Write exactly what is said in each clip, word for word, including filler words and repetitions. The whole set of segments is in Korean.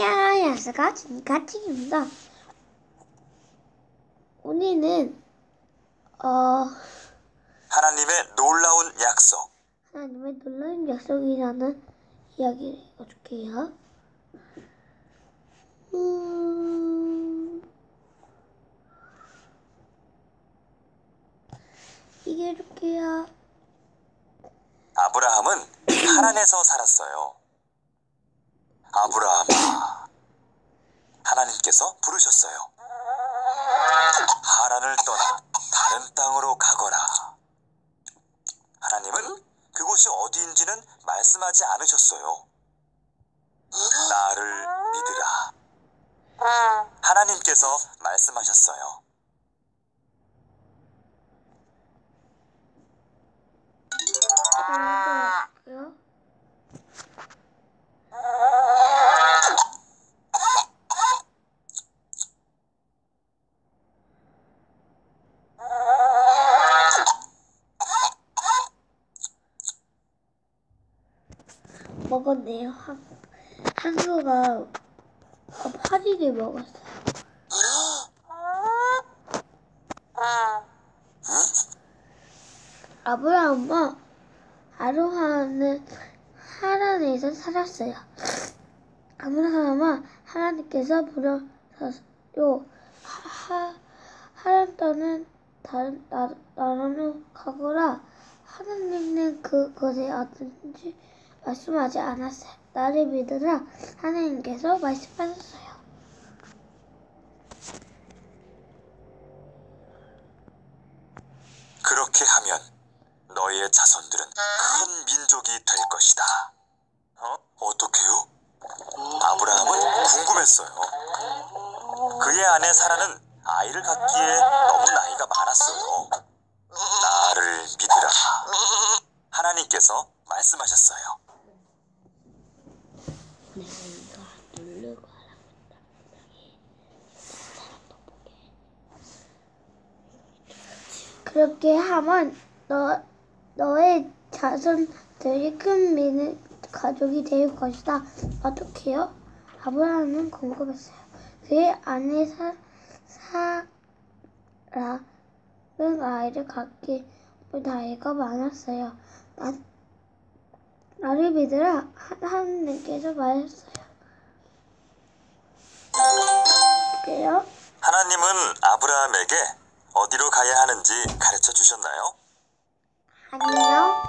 안녕하세요. 진카팅입니다. 오늘은 어 하나님의 놀라운 약속. 하나님의 놀라운 약속이라는 이야기를 읽어줄게요. 음, 읽어줄게요. 아브라함은 하란에서 살았어요. 아브라함아, 하나님께서 부르셨어요. 하란을 떠나 다른 땅으로 가거라. 하나님은 그곳이 어디인지는 말씀하지 않으셨어요. 나를 믿으라. 하나님께서 말씀하셨어요. 읽어줄게요. 먹었네요. 한, 한수가 파리를 먹었어요. 아브라함과 아로하는 하란에서 살았어요. 아브라함은 하나님께서 부르셨요. 하, 하란 땅은 다른 나, 나라로 가거라. 하나님은 그것에 어떤지 말씀하지 않았어요. 나를 믿으라. 하나님께서 말씀하셨어요. 그렇게 하면 너희의 자손들은 큰 민족이 될 것이다. 어? 어떻게요? 아브라함은 궁금했어요. 그의 아내 사라는 아이를 갖기에 너무 나이가 많았어요. 나를 믿으라. 하나님께서 말씀하셨어요. 그렇게 하면 너, 너의 자손들이 큰 민의 가족이 될 것이다. 어떻게요? 아브라함은 궁금했어요. 그의 아내 사, 사라는 아이를 갖기 나이가 많았어요. 나, 나를 믿으라. 하나님께서 말했어요. 어떻게요? 하나님은 아브라함에게 어디로 가야 하는지 가르쳐 주셨나요? 아니요.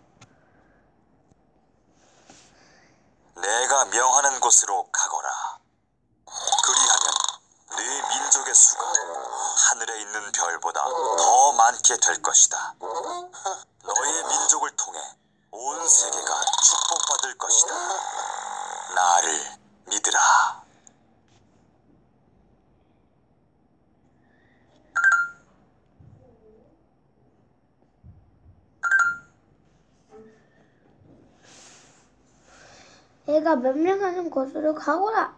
내가 명하는 곳으로 가거라. 그리하면 네 민족의 수가 하늘에 있는 별보다 더 많게 될 것이다. 너의 민족을 통해 온 세계가 축복받을 것이다. 나를 믿으라. 내가 명령하는 곳으로 가거라.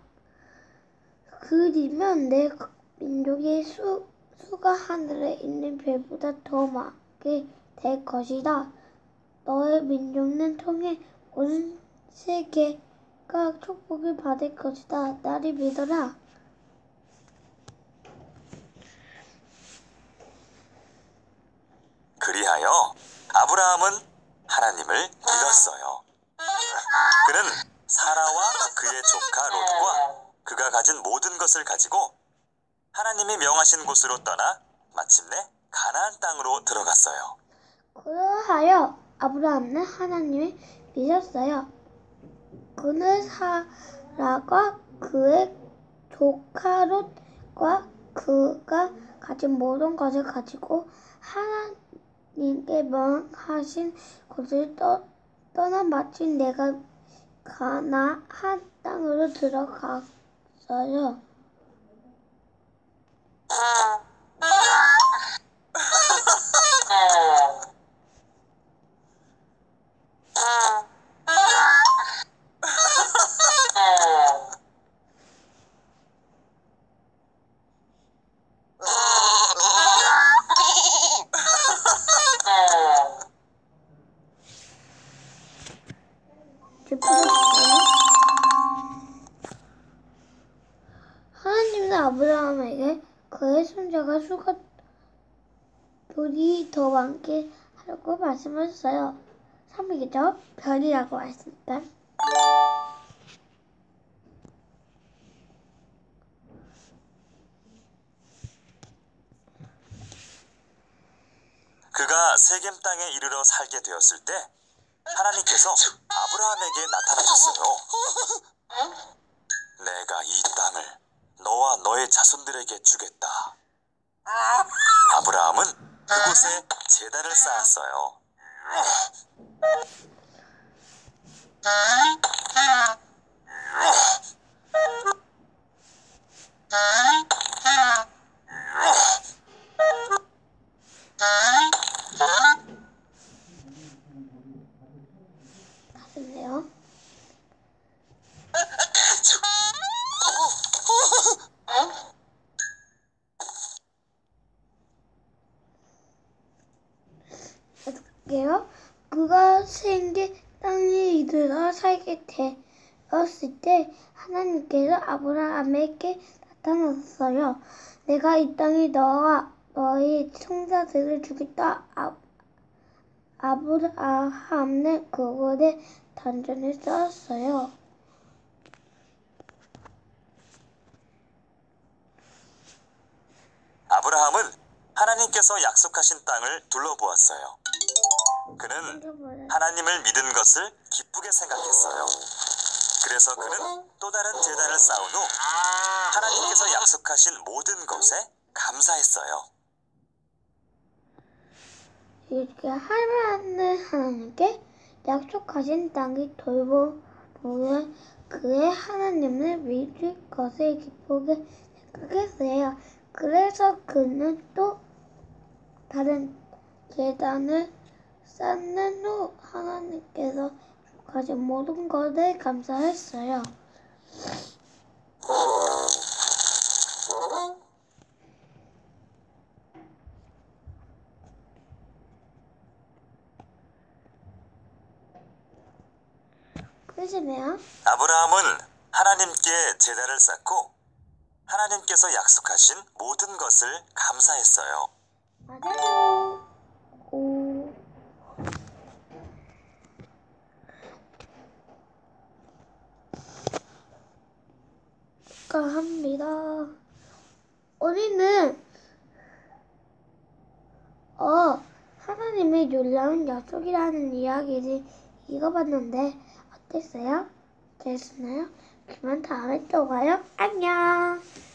그리면 내 민족의 수, 수가 하늘에 있는 별보다 더 많게 될 것이다. 너의 민족을 통해 온 세계가 축복을 받을 것이다. 나를 믿어라. 그리하여 아브라함은 하나님을 믿었어요. 그는 사라와 그의 조카 롯과 그가 가진 모든 것을 가지고 하나님이 명하신 곳으로 떠나 마침내 가나안 땅으로 들어갔어요. 그러하여 아브라함은 하나님을 믿었어요. 그는 사라가 그의 조카 롯과 그가 가진 모든 것을 가지고 하나님께 명하신 곳을 떠, 떠나 마침 내가 가나안 땅으로 들어갔어요. 손자가 수가 별이 더 많게 하라고 말씀하셨어요. 삼이겠죠? 별이라고 했으니까. 그가 세겜 땅에 이르러 살게 되었을 때 하나님께서 아브라함에게 나타나셨어요. 내가 이 땅을 너와 너의 자손들에게 주겠다. 아브라함은 그곳에 제단을 쌓았어요. 가슴네요. 어떡해요? 그가 생긴 땅에 이르러 살게 되었을 때 하나님께서 아브라함에게 나타나셨어요. 내가 이 땅에 너와 너의 형제들을 주겠다. 아, 아브라함은 그곳에 단전을 쌓았어요. 아브라함은 하나님께서 약속하신 땅을 둘러보았어요. 그는 하나님을 믿은 것을 기쁘게 생각했어요. 그래서 그는 또 다른 제단을 쌓은 후 하나님께서 약속하신 모든 것에 감사했어요. 이렇게 하나님 하나님께 약속하신 땅이 돌보면 그의 하나님을 믿을 것을 기쁘게 생각했어요. 그래서 그는 또 다른 제단을 쌓는 후 하나님께서 가진 모든 것을 감사했어요. 끝이네요. 아브라함은 하나님께 제단을 쌓고 하나님께서 약속하신 모든 것을 감사했어요. 맞아요. 오. 합니다. 우리는 어 하나님의 놀라운 약속이라는 이야기를 읽어봤는데 어땠어요? 재밌었나요? 그러면 다음에 또 봐요. 안녕.